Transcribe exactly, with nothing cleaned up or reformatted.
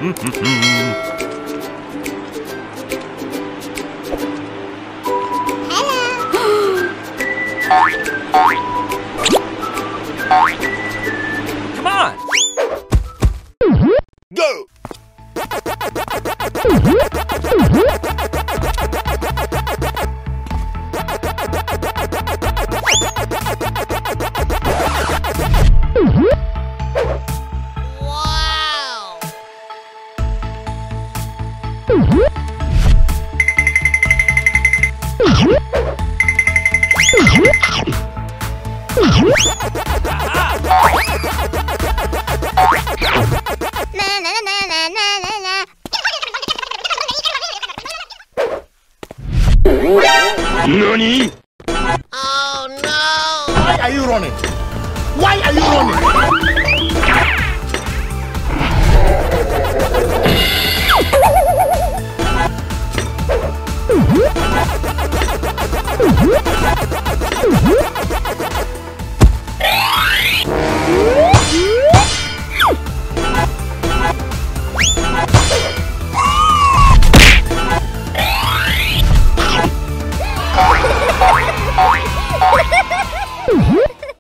Come on! Go! Wow! Na na na na na na na. Nani? Oh no! Why are you running? Why are you running?